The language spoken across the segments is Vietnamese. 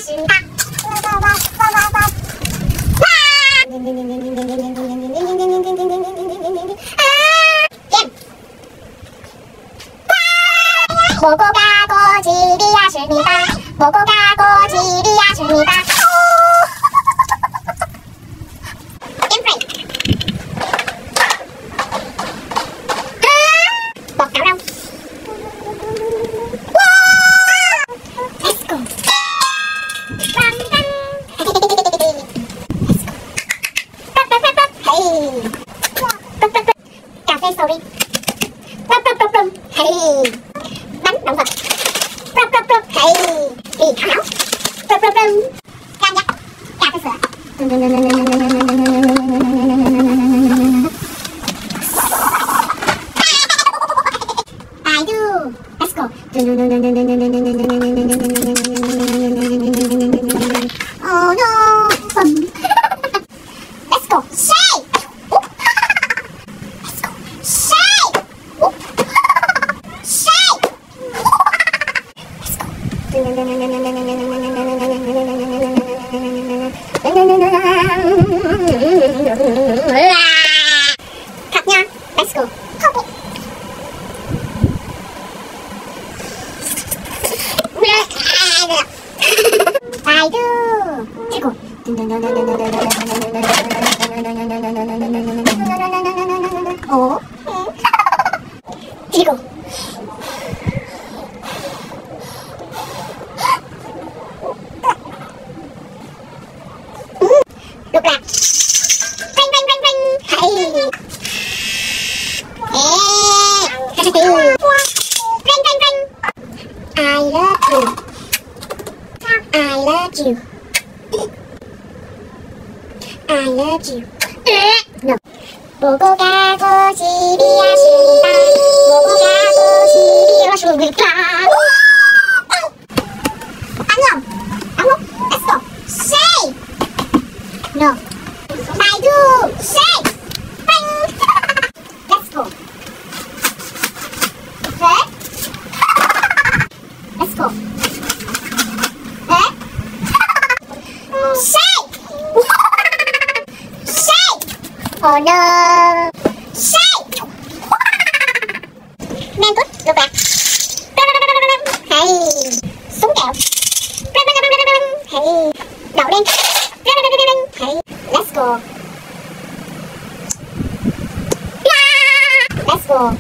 是你吧？蘑菇嘎咕叽里呀是你吧？蘑菇嘎咕叽里呀是你吧？cà phê sầu riêng, hey, bánh động vật, hey, thảo thảo, cam giác, cà phê sữa. I do. Let's go. Oh no. Let's go. Shake. Let's go. Shake. Shake. Cặp nha. Let's go. I do. Tickle. Oh. Tickle. Look back. Ring, ring, ring, ring. Hey. Hey. Ring, ring, ring. I love you. I love you. I love you. No.蘑菇嘎咕叽里呀是你吧？蘑菇嘎咕叽里呀是你吧？안녕. Let's go. Shake. No. I do. Shake. Bang. Let's go. Okay. Let's go. Okay. Shake. Shake. Oh no. Shake. Man good. Look back. Hey. Súng kẹo. Hey. Đậu đen. Hey. Let's go. Let's go.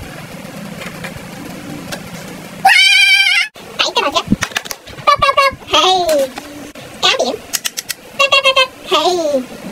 Đẩy cái nào chứ. Hey. Cá biển. Hey.